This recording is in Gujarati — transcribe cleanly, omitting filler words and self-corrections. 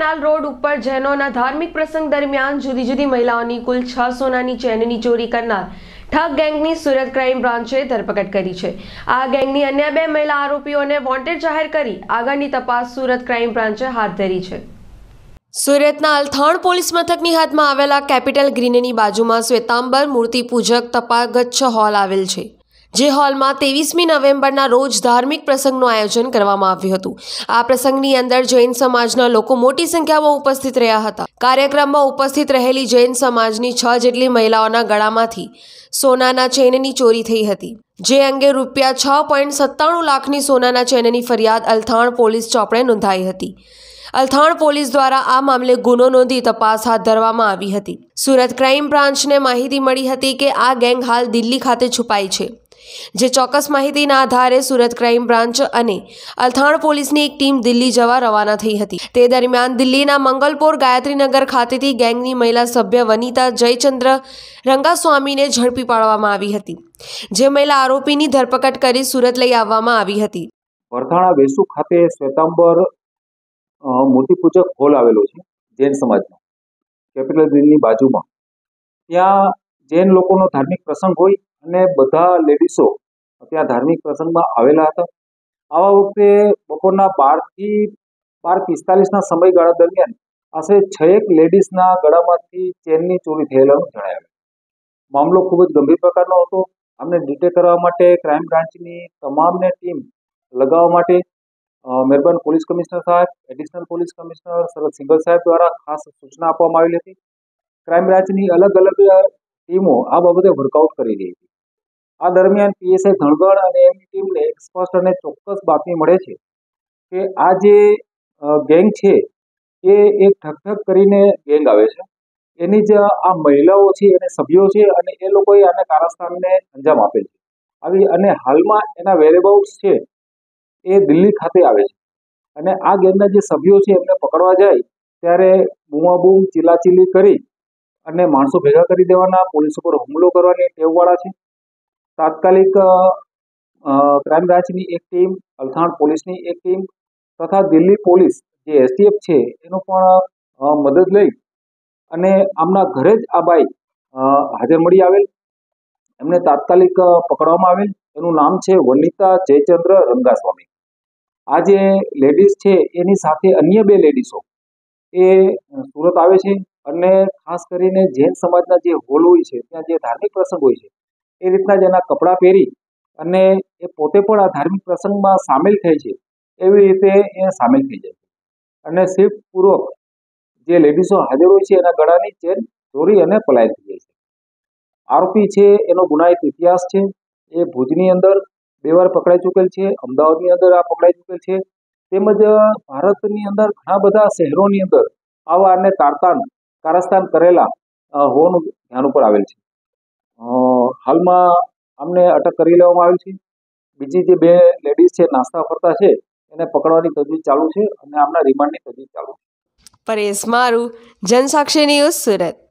કેનાલ રોડ ઉપર જૈનોના ધાર્મિક પ્રસંગ દરમિયાન જુદી જુદી મહિલાઓની કુલ 6 સોનાની ચેનની ચોરી કરનાર ઠગ ગેંગની સુરત ક્રાઇમ બ્રાન્ચે ધરપકડ કરી છે। આ ગેંગની અન્ય 2 મહિલા આરોપીઓને વોન્ટેડ જાહેર કરી આગળની તપાસ સુરત ક્રાઇમ બ્રાન્ચે હાથ ધરી છે। સુરતના અલથાણ પોલીસ મથકની હદમાં આવેલા કેપિટલ ગ્રીનની બાજુમાં શ્વેતાંબર મૂર્તિ પૂજક તપાગચ્છ હોલ આવેલ છે, જે હોલમાં 23મી નવેમ્બરના રોજ ધાર્મિક પ્રસંગનું આયોજન કરવામાં આવ્યું હતું। આ પ્રસંગની અંદર જૈન સમાજના લોકો મોટી સંખ્યામાં ઉપસ્થિત રહ્યા હતા। કાર્યક્રમમાં ઉપસ્થિત રહેલી જૈન સમાજની 6 જેટલી મહિલાઓના ગળામાંથી સોનાના ચેનની ચોરી થઈ હતી, જે અંગે રૂપિયા 6.97 લાખની સોનાના ચેનની ફરિયાદ અલથાણ પોલીસ ચોપડે નોંધાઈ હતી। અલથાણ પોલીસ દ્વારા આ મામલે ગુનો નોંધી તપાસ હાથ ધરવામાં આવી હતી। સુરત ક્રાઇમ બ્રાન્ચને માહિતી મળી હતી કે આ ગેંગ હાલ દિલ્હી ખાતે છુપાઈ છે, જે ચોક્કસ માહિતીના આધારે સુરત ક્રાઇમ બ્રાન્ચ અને અલથાણ પોલીસની એક ટીમ દિલ્હી જવા રવાના થઈ હતી। તે દરમિયાન દિલ્હીના મંગલપોર ગાયત્રીનગર ખાતેથી ગેંગની મહિલા સભ્ય વનિતા જયચંદ્ર રંગાસ્વામીને ઝડપી પાડવામાં આવી હતી, જે મહિલા આરોપીની ધરપકડ કરી સુરત લઈ આવવામાં આવી હતી। વરથાણા વેસુ ખાતે શ્વેતાંબર મૂર્તિપૂજક હોલ આવેલો છે જૈન સમાજનો, કેપિટલ ગ્રીનની બાજુમાં। ત્યાં જૈન લોકોનો ધાર્મિક પ્રસંગ હોય અને બધા લેડીઝો ત્યાં ધાર્મિક પ્રસંગમાં આવેલા હતા। આવા વખતે બપોરના 12 થી 12:45ના સમયગાળા દરમિયાન આશરે 6 લેડીઝના ગળામાંથી ચેનની ચોરી થયેલાનું જણાવ્યું। મામલો ખૂબ જ ગંભીર પ્રકારનો હતો। આમને ડિટેક્ટ કરવા માટે ક્રાઇમ બ્રાન્ચની તમામને ટીમ લગાવવા માટે મહેરબાન પોલીસ કમિશનર સાહેબ, એડિશનલ પોલીસ કમિશનર સરહદ સિંઘલ સાહેબ દ્વારા ખાસ સૂચના આપવામાં આવેલી હતી। ક્રાઇમ બ્રાન્ચની અલગ અલગ ટીમો આ બાબતે વર્કઆઉટ કરી રહી હતી। આ દરમિયાન પીએસઆઈ ધણગડ અને એમની ટીમને એક સ્પષ્ટ અને ચોક્કસ બાતમી મળે છે કે આ જે ગેંગ છે એ એક ઠગઠગ કરીને ગેંગ આવે છે, એની જ આ મહિલાઓ છે એને સભ્યો છે અને એ લોકોએ આને કારસ્તાનને અંજામ આપેલ છે। આવી અને હાલમાં એના વેરેબાઉટ્સ છે એ દિલ્હી ખાતે આવે છે અને આ ગેંગના જે સભ્યો છે એમને પકડવા જાય ત્યારે બૂમાબૂમ ચીલાચીલી કરી અને માણસો ભેગા કરી દેવાના, પોલીસ ઉપર હુમલો કરવાની ટેવવાળા છે। તાત્કાલિક ક્રાઇમ બ્રાન્ચની એક ટીમ, અલથાણ પોલીસની એક ટીમ તથા દિલ્હી પોલીસ જે એસટીએફ છે એનો પણ મદદ લઈ અને આમના ઘરે જ આ બાઈ હાજર મળી આવેલ। એમને તાત્કાલિક પકડવામાં આવેલ। એનું નામ છે વનિતા જયચંદ્ર રંગાસ્વામી। આ જે લેડીઝ છે એની સાથે અન્ય 2 લેડીઝો એ સુરત આવે છે અને ખાસ કરીને જૈન સમાજના જે હોલ હોય છે ત્યાં જે ધાર્મિક પ્રસંગ હોય છે એ રીતના જ એના કપડાં પહેરી અને એ પોતે પણ આ ધાર્મિક પ્રસંગમાં સામેલ થાય છે એવી રીતે એ સામેલ થઈ જાય છે અને શિફ્ટપૂર્વક જે લેડીઝો હાજર હોય છે એના ગળાની ચેન ચોરી અને પલાયન થઈ જાય છે। આરોપી છે એનો ગુનાહિત ઇતિહાસ છે, એ ભુજની અંદર 2 વાર પકડાઈ ચૂકેલ છે, અમદાવાદની અંદર આ પકડાઈ ચૂકેલ છે, તેમજ ભારતની અંદર ઘણા બધા શહેરોની અંદર આવા અને કારસ્તાન કરેલા હોવાનું ધ્યાન ઉપર આવેલ છે। હાલમાં અમને અટક કરી લેવામાં આવી છે। બીજી જે 2 લેડીઝ છે નાસ્તા ફરતા છે એને પકડવાની તજવીજ ચાલુ છે અને આમના રિમાન્ડની તજવીજ ચાલુ છે। પરેશ મારું, જનસાક્ષી ન્યૂઝ, સુરત।